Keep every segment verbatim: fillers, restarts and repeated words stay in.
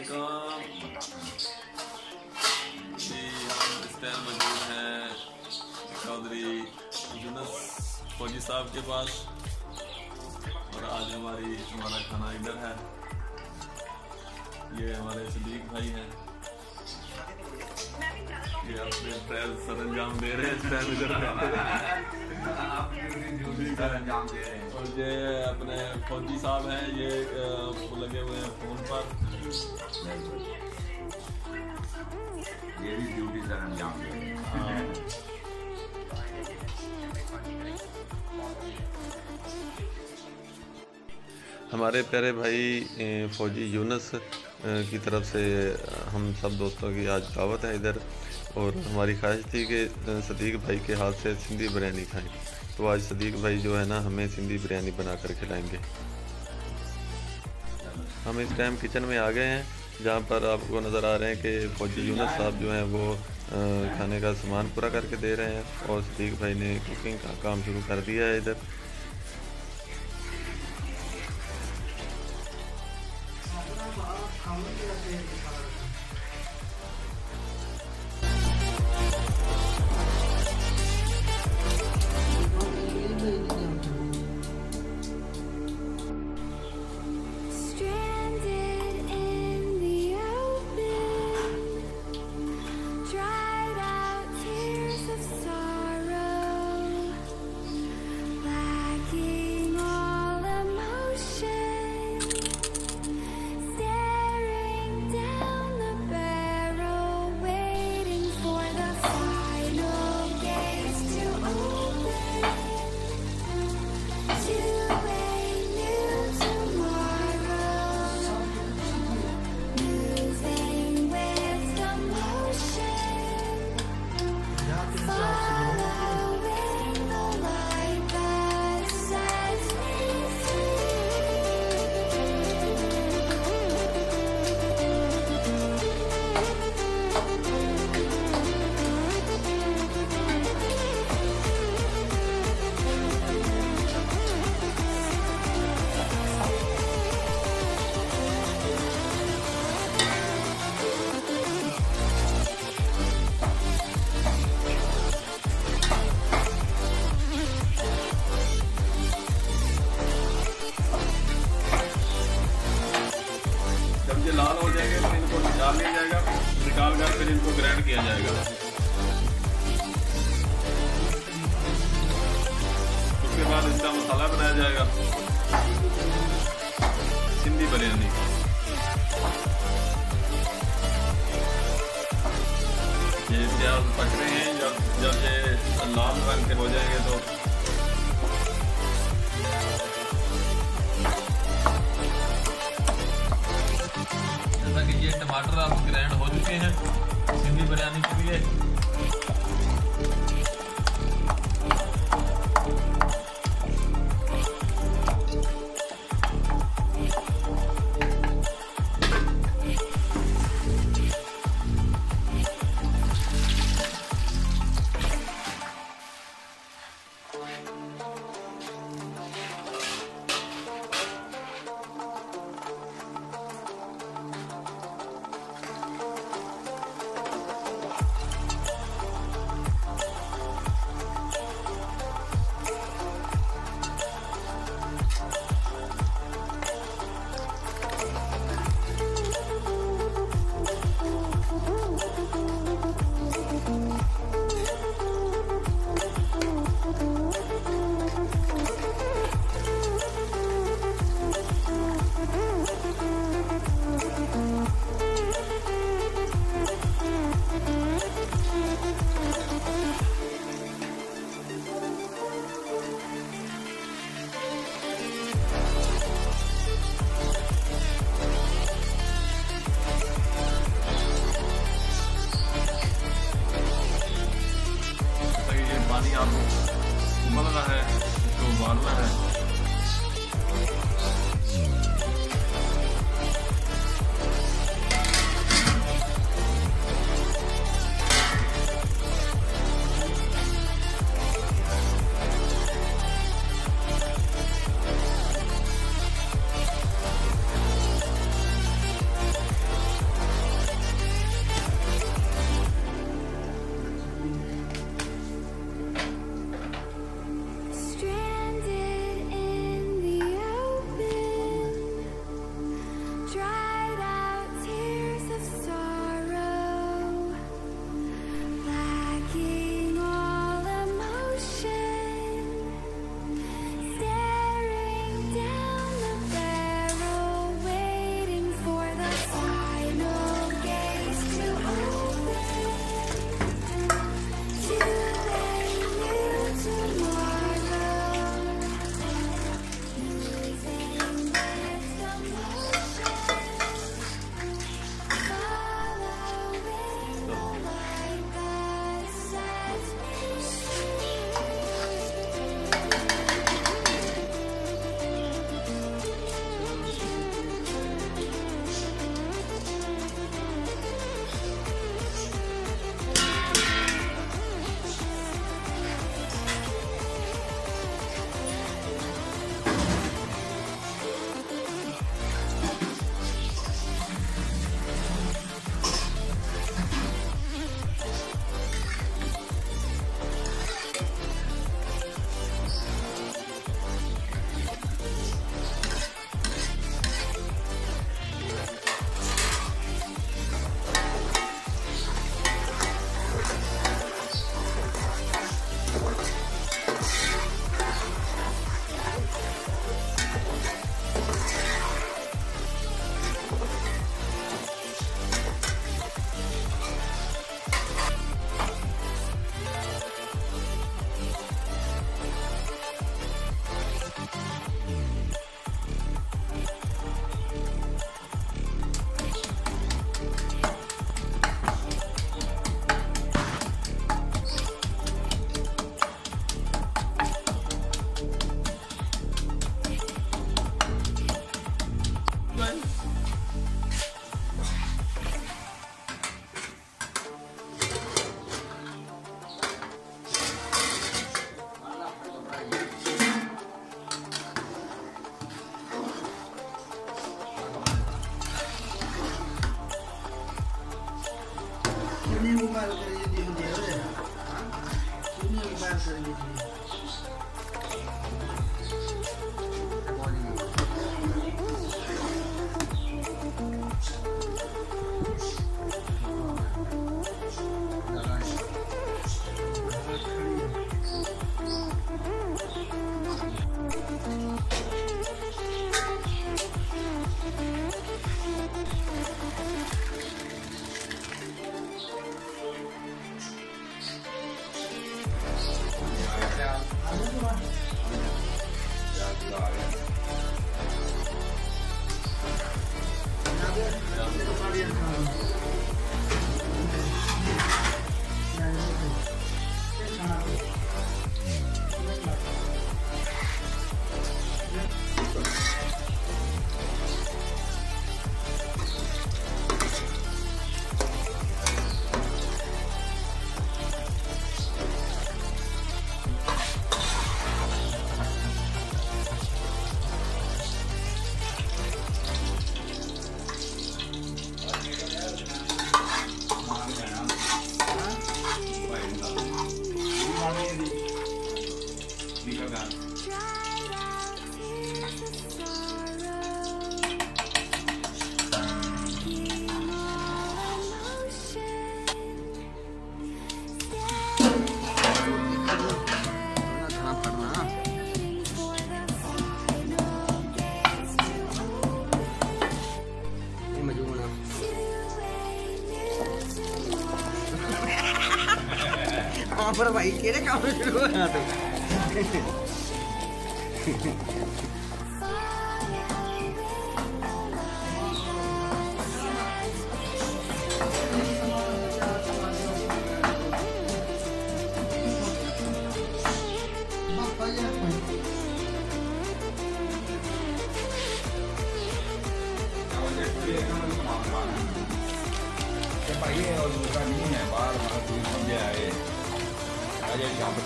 वालेकुम जी। हम इस टाइम मौजूद हैं चौधरी यूनुस फौजी साहब के पास और आज हमारी हमारा खाना इधर है। ये हमारे सदीक भाई हैं, ये अपने ट्रेल सरंजाम दे रहे हैं इस टाइम इधर सरंजाम दे रहे हैं। और ये अपने फौजी साहब हैं, ये लगे हुए हैं फोन पर, ये भी ड्यूटी सरंजाम दे रहे हैं। हमारे प्यारे भाई फौजी यूनुस की तरफ से हम सब दोस्तों की आज दावत है इधर, और हमारी ख्वाहिश थी कि सदीक भाई के हाथ से सिंधी बिरयानी खाएं। तो आज सदीक भाई जो है ना हमें सिंधी बिरयानी बना कर खिलाएंगे। हम इस टाइम किचन में आ गए हैं, जहाँ पर आपको नज़र आ रहे हैं कि फौजी यूनुस साहब जो हैं वो खाने का सामान पूरा करके दे रहे हैं और सदीक भाई ने कुकिंग का काम शुरू कर दिया है इधर। लाल हो जाएंगे तो इनको निकाल लिया जाएगा, निकाल कर फिर इनको ग्राइंड किया जाएगा। उसके बाद इसका मसाला बनाया जाएगा सिंधी बिरयानी। ये प्याज पक रहे हैं, जब जब ये लाल रंग के हो जाएंगे तो ये टमाटर अब ग्राइंड हो चुके हैं सिंधी बिरयानी के लिए। पर भाई केड़े काम शुरू होना तो भाई ये और दूसरा नहीं है बाहर वहाँ कोई समझे आए अजय शाम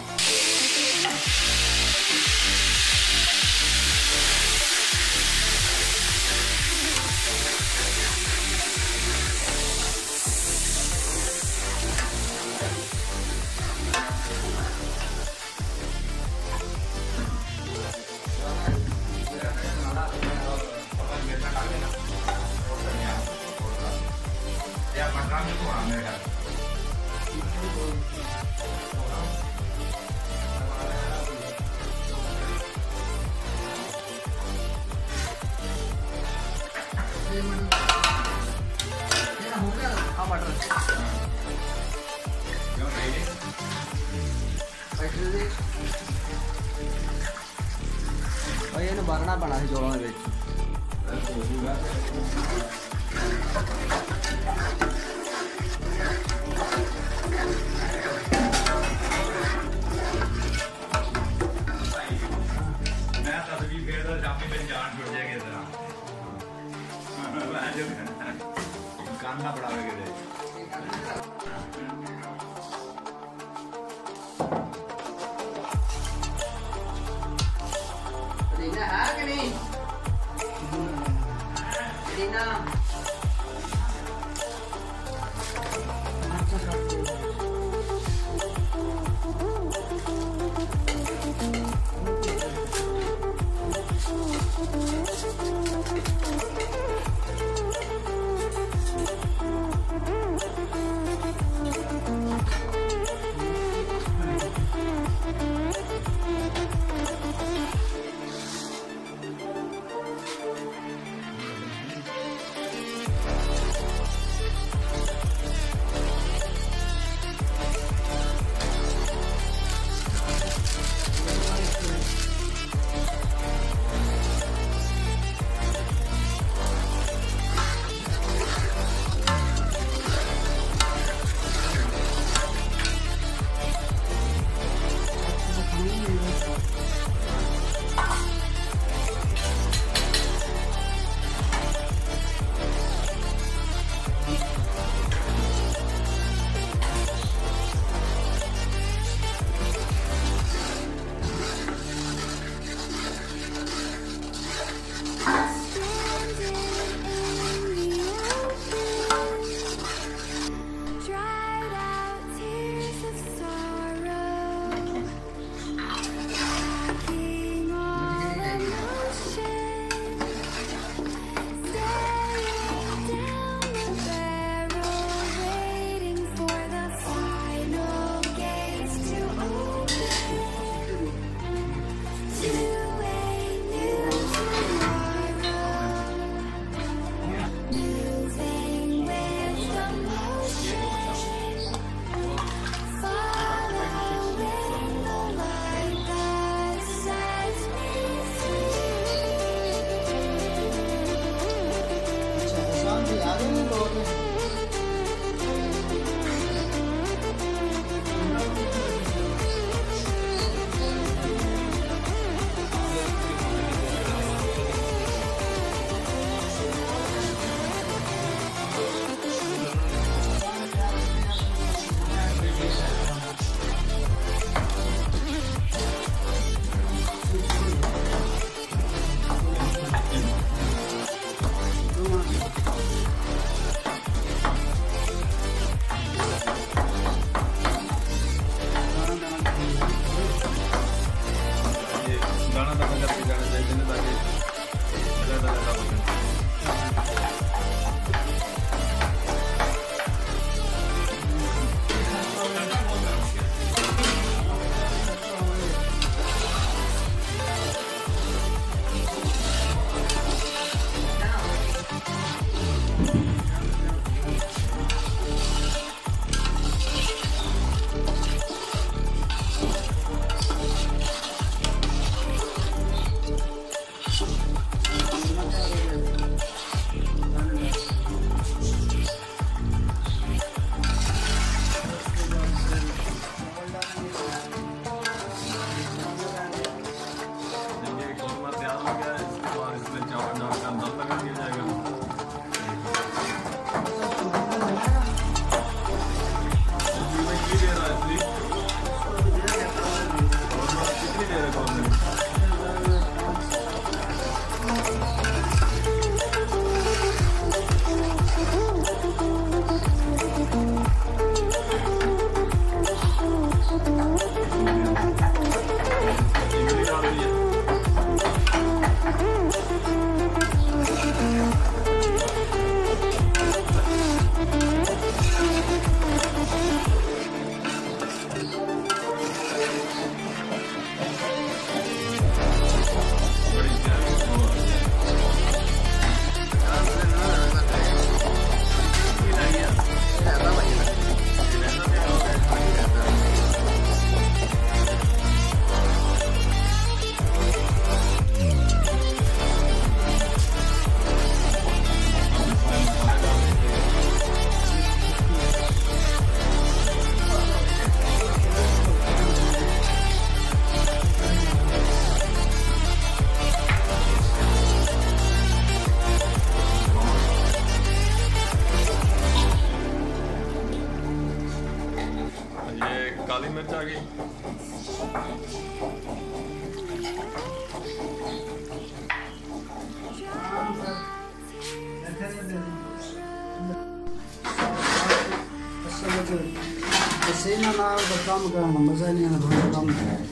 भरना पड़ा जोड़ों में मैं तस्वीर फेर तो शामी में जान छुट जाएगी इतना कानना पड़ा हुआ किधर नाम लगा दिया जाएगा। कितनी देर है कितनी देर है कौन काली मिर्च आ गई। ऐसे ना ना काम करना मजा नहीं आना बहुत काम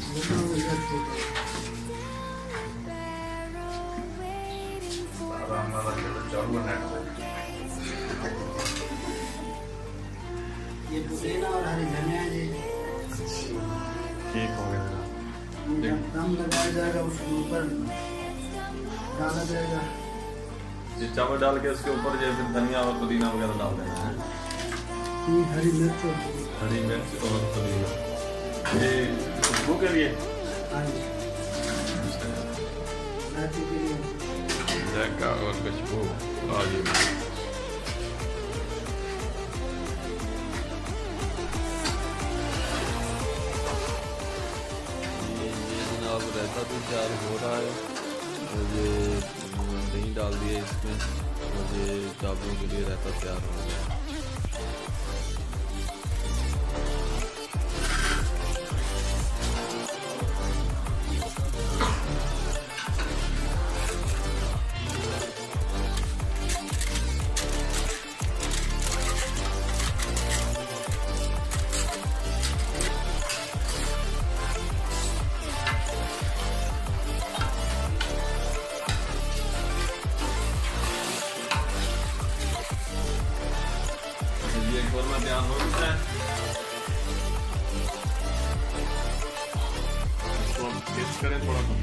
ये पुदीना और हरी धनिया जी ठीक हो गया। दम लगाया जाएगा उसके ऊपर डाला जाएगा। ये चावल डाल के उसके ऊपर जो फिर धनिया और पुदीना वगैरह डाल देना है। ये हरी मिर्च हरी मिर्च और पुदीना ये खुशबू के लिए। हाँ जी के लिए जैका और खुशबू आ गई। अब रायता भी तैयार हो रहा है और ये दही डाल दिए इसमें और ये चावलों के लिए रायता तैयार हो गया। में ध्यान हो सकता है। इसको हम टेस्ट करें थोड़ा सा।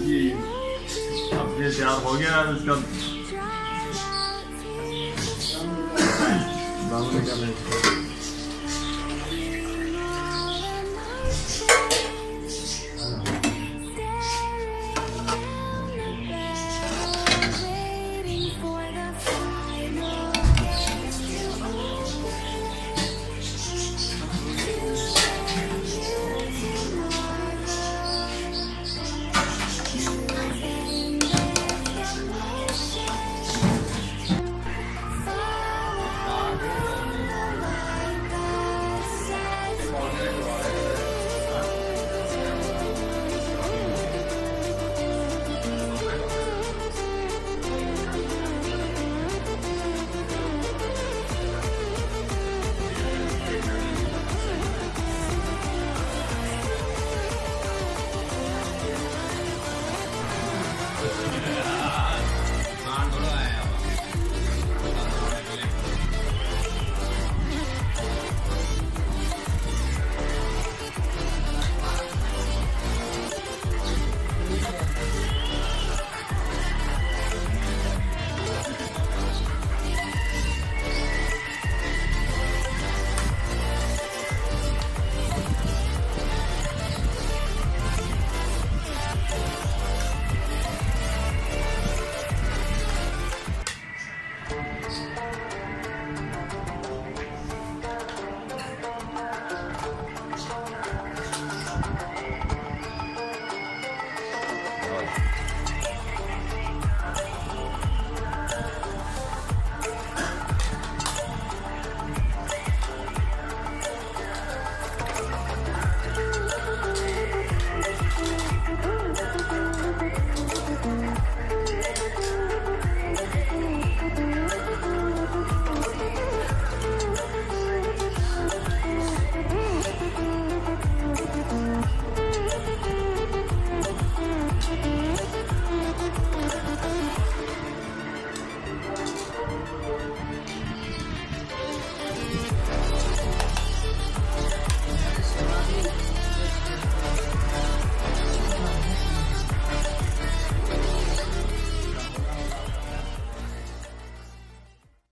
जी अब ये तैयार हो गया है इसका दाम निकालें।